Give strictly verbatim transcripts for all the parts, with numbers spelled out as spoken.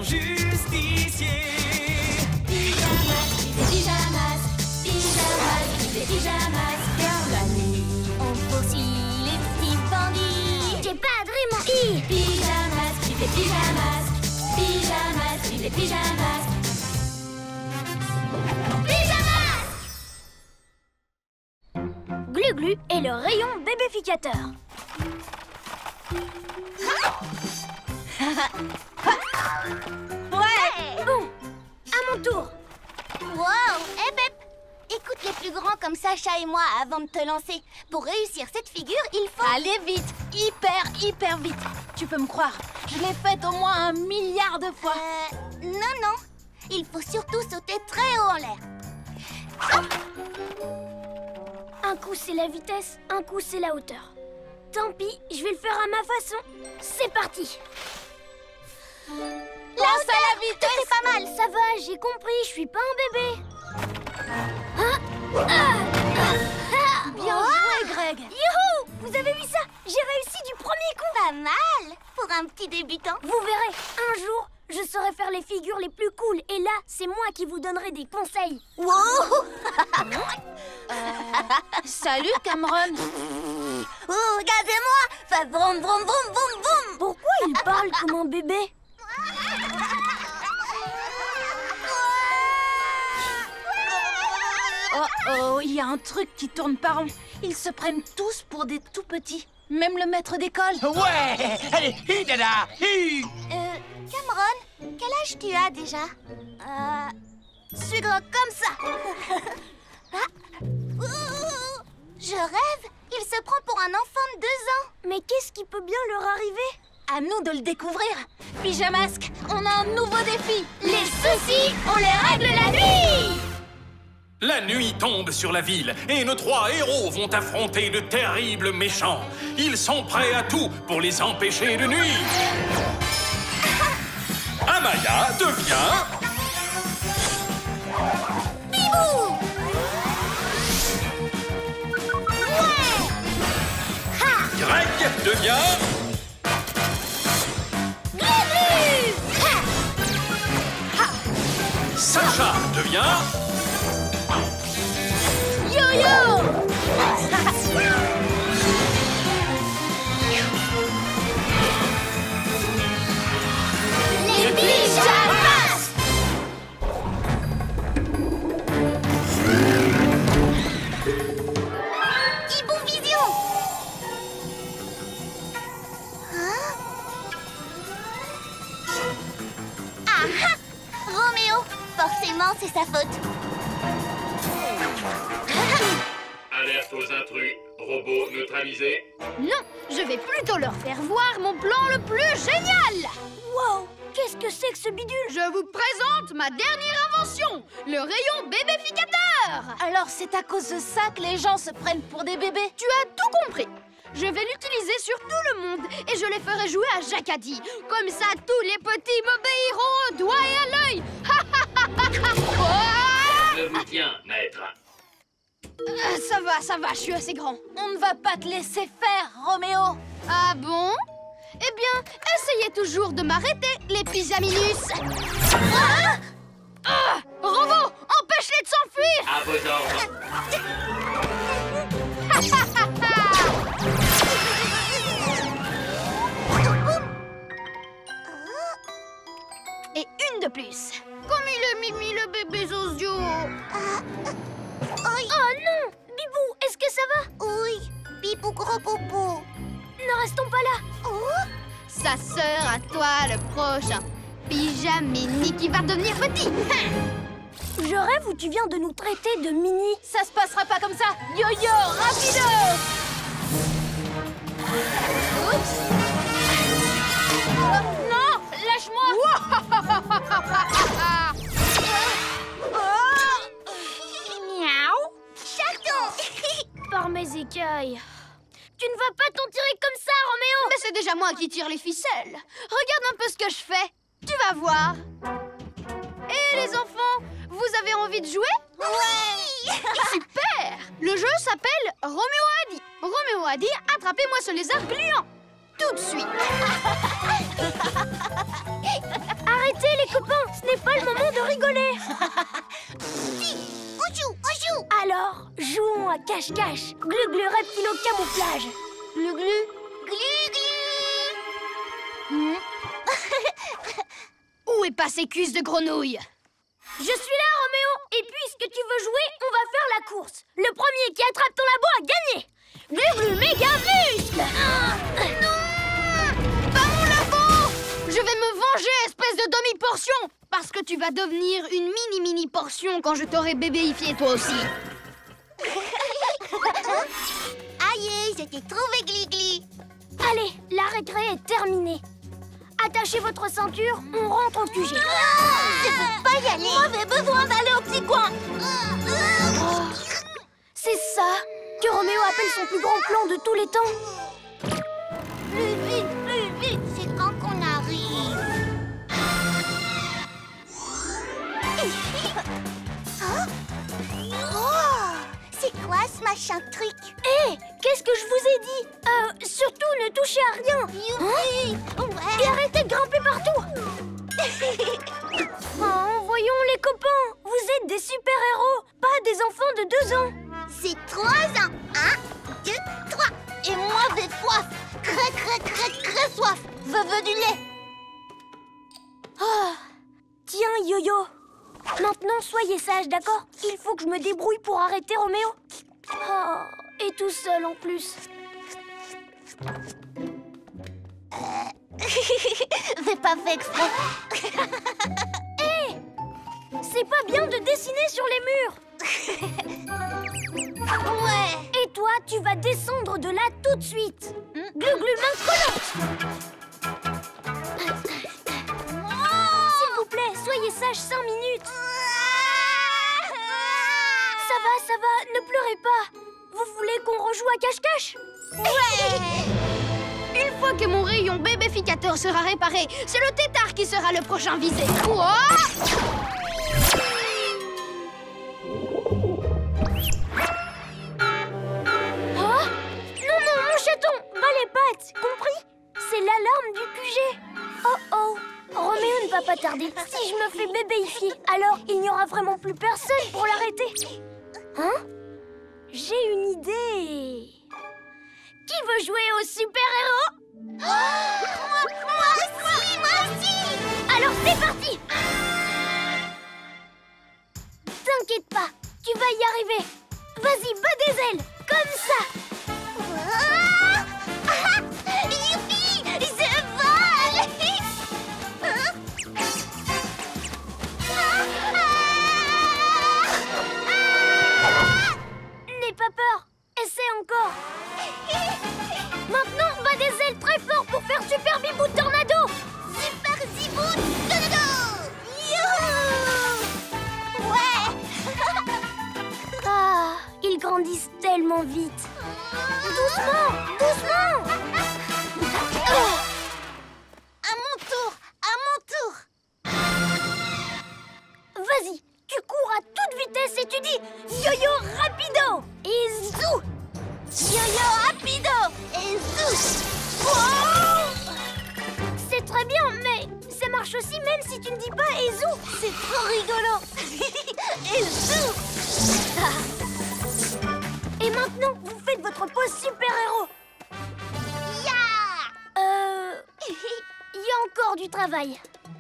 justicier. Pyjamas, des pyjamas, pyjamas, des pyjamas. Car la nuit, on poursuit les petits bandits. J'ai pas vraiment I. Pyjamas, des pyjamas, pyjamas, des pyjamas. Pyjamas! Glu-Glu et le rayon bébéficateur. Ouais! Bon, à mon tour. Wow! Eh Bep! Écoute les plus grands comme Sacha et moi avant de te lancer. Pour réussir cette figure, il faut... Allez vite, hyper, hyper vite. Tu peux me croire, je l'ai faite au moins un milliard de fois. Euh... Non, non. Il faut surtout sauter très haut en l'air. Hop! Un coup c'est la vitesse, un coup c'est la hauteur. Tant pis, je vais le faire à ma façon. C'est parti. Lance à la vitesse! C'est pas mal. Ça va, j'ai compris, je suis pas un bébé. Hein? Ah! Ah! Bien Oh! joué, Greg. Youhou! Vous avez vu ça? J'ai réussi du premier coup. Pas mal pour un petit débutant. Vous verrez, un jour, je saurai faire les figures les plus cool. Et là, c'est moi qui vous donnerai des conseils. Wow! Salut, Cameron. Oh, regardez-moi! Fait vroom, vroom, vroom, vroom, vroom! Pourquoi il parle comme un bébé? Oh oh, il y a un truc qui tourne pas rond. Ils se prennent tous pour des tout petits. Même le maître d'école. Ouais! Allez, hi dada, hi! Euh, Cameron, quel âge tu as déjà? Euh... Je suis grand comme ça. Ah. Ouh, je rêve. Il se prend pour un enfant de deux ans. Mais qu'est-ce qui peut bien leur arriver? À nous de le découvrir. Pyjamasque, on a un nouveau défi. Les soucis, on les règle la nuit! La nuit tombe sur la ville et nos trois héros vont affronter de terribles méchants. Ils sont prêts à tout pour les empêcher de nuire. Amaya devient... Bibou! Ouais! Ha! Greg devient... Glu-Glu! Ha! Ha! Sacha devient... Yo-yo! Les pyjamas! Hibou Vision! Hein? Ah ah! Roméo! Forcément, c'est sa faute. Alerte aux intrus. Robot neutralisé. Non, je vais plutôt leur faire voir mon plan le plus génial! Wow! Qu'est-ce que c'est que ce bidule? Je vous présente ma dernière invention, le rayon bébéficateur! Alors c'est à cause de ça que les gens se prennent pour des bébés? Tu as tout compris. Je vais l'utiliser sur tout le monde et je les ferai jouer à Jacadie. Comme ça, tous les petits m'obéiront au doigt et à l'œil. Je vous tiens, maître. Euh, ça va, ça va, je suis assez grand. On ne va pas te laisser faire, Roméo. Ah bon? Eh bien, essayez toujours de m'arrêter, les pyjaminus. Ah! Ah! Robot, empêche-les de s'enfuir. À vos ordres. Et une de plus. Comme il est mimi, le bébé Zozio. Oui. Oh non! Bibou, est-ce que ça va? Oui. Bibou gros popo. Ne restons pas là. Oh. Ça sera toi le prochain pyjamini qui va devenir petit. Je rêve où tu viens de nous traiter de mini. Ça se passera pas comme ça. Yo-yo, rapido. Oups. Non, lâche-moi. Miaou. Chaton. Par mes écailles. Tu ne vas pas t'en tirer comme ça, Roméo. Mais c'est déjà moi qui tire les ficelles. Regarde un peu ce que je fais. Tu vas voir. Et les enfants, vous avez envie de jouer? Oui. Super. Le jeu s'appelle Roméo a dit. Roméo a dit, attrapez-moi ce lézard gluant. Tout de suite. Arrêtez cache-cache. Glu-glu reptile au camouflage. Glu-glu. Glu-glu. Hmm. Où est passé cuisse de grenouille? Je suis là, Roméo. Et puisque tu veux jouer, on va faire la course. Le premier qui attrape ton labo a gagné. Glu-glu méga muscle. Ah, non. Pas mon labo. Je vais me venger, espèce de demi-portion. Parce que tu vas devenir une mini-mini portion quand je t'aurai bébéifié toi aussi. Aïe, je t'ai trouvé, Gli-Gli. Allez, la récré est terminée. Attachez votre ceinture, on rentre au Q G. Je peux pas y aller. J'avais besoin d'aller au petit coin. Oh, c'est ça que Roméo appelle son plus grand plan de tous les temps. Plus vite, plus vite, c'est quand qu'on arrive. Hein? Oh, c'est quoi ce machin truc? Hé, hey, qu'est-ce que je vous ai dit? Euh, surtout ne touchez à rien. Youpi! Ouais. Et arrêtez de grimper partout. Oh, voyons les copains, vous êtes des super-héros, pas des enfants de deux ans. C'est trois ans. Un, deux, trois. Et moi, j'ai soif. Très, très, très, très soif. Je veux du lait. Oh, tiens, Yo-Yo. Maintenant, soyez sage, d'accord? Il faut que je me débrouille pour arrêter Roméo. Oh, et tout seul en plus. J'ai pas fait exprès. Hé, hey, c'est pas bien de dessiner sur les murs. Ouais. Et toi, tu vas descendre de là tout de suite. Glu-glu main collante. S'il vous plaît, soyez sage cinq minutes. Ça va, ça va, ne pleurez pas. Vous voulez qu'on rejoue à cache-cache? Ouais. Une fois que mon rayon bébéficateur sera réparé, c'est le tétard qui sera le prochain visé. Oh, oh non, non, mon chaton, pas les pattes, compris? C'est l'alarme du Q G. Oh oh, Roméo ne va pas tarder. Si je me fais bébéifier, alors il n'y aura vraiment plus personne pour l'arrêter. Hein? J'ai une idée. Qui veut jouer au super-héros? Oh, moi, moi aussi, moi aussi. Alors c'est parti. T'inquiète pas, tu vas y arriver. Vas-y, bats des ailes, comme ça. Ah, ah, youpi, je vole. Hein? N'aie pas peur, essaie encore. Maintenant, bats des ailes très fort pour faire Super Bibou Tornado. Super Zibou Tornado. Youhou. Ouais. Ah, ils grandissent tellement vite. Doucement, doucement. Oh. À mon tour, à mon tour. Vas-y, tu cours à toute vitesse et tu dis Yo-Yo rapido et zou. Yo-Yo rapido et zou. Oh, c'est très bien, mais ça marche aussi même si tu ne dis pas et zou. C'est trop rigolo. Et zou. Et maintenant, vous faites votre pose super-héros. Ya. Euh... Il y a encore du travail.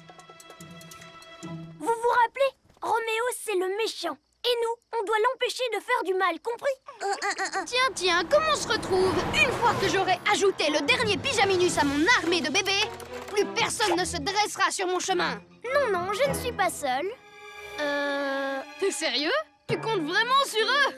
Vous vous rappelez? Roméo, c'est le méchant. Et nous, on doit l'empêcher de faire du mal, compris? Uh, uh, uh, uh. Tiens, tiens, comment on se retrouve? Une fois que j'aurai ajouté le dernier pyjaminus à mon armée de bébés, plus personne ne se dressera sur mon chemin. Non, non, je ne suis pas seule. Euh... T'es sérieux? Tu comptes vraiment sur eux?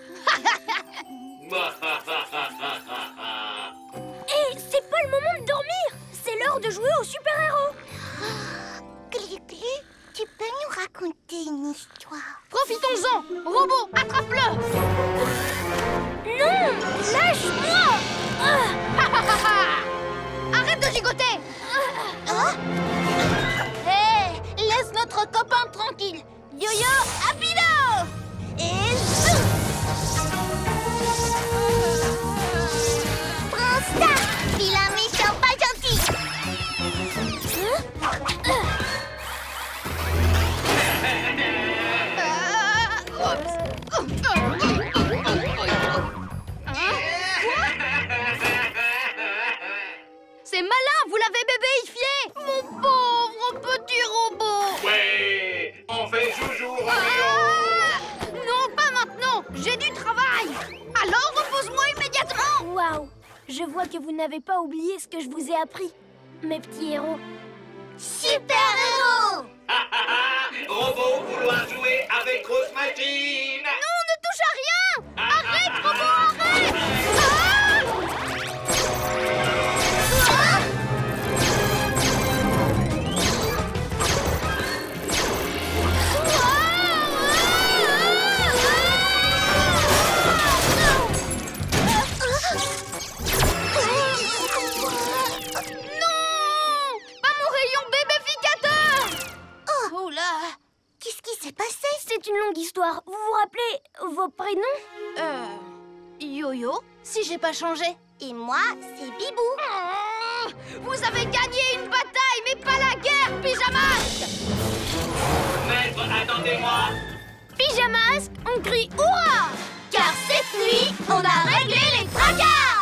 Hé, c'est pas le moment de dormir! C'est l'heure de jouer au super-héros! Glu-Glu, tu peux nous raconter une histoire? Profitons-en! Robot, attrape-le! Non! Lâche-moi! Ah. Arrête de gigoter! Hein? Hé, laisse notre copain tranquille! Yo-Yo, rapido! Et zou! Prends ça, vilain méchant pas gentil! Ah. l'avez bébéifié! Mon pauvre petit robot! Ouais, on fait joujou, Roméo. Ah! Non, pas maintenant! J'ai du travail! Alors repose-moi immédiatement! Waouh! Je vois que vous n'avez pas oublié ce que je vous ai appris, mes petits héros. Super-héros! Robot, vouloir jouer avec Rose Machine. Non, ne touche à rien! Arrête, robot, arrête! Ah! Ah! C'est une longue histoire. Vous vous rappelez vos prénoms? Euh... Yo-Yo, si j'ai pas changé. Et moi, c'est Bibou. Oh, vous avez gagné une bataille, mais pas la guerre, Pyjamas! Maître, attendez-moi. Pyjamas, on crie hurrah! Car cette nuit, on a réglé les tracas!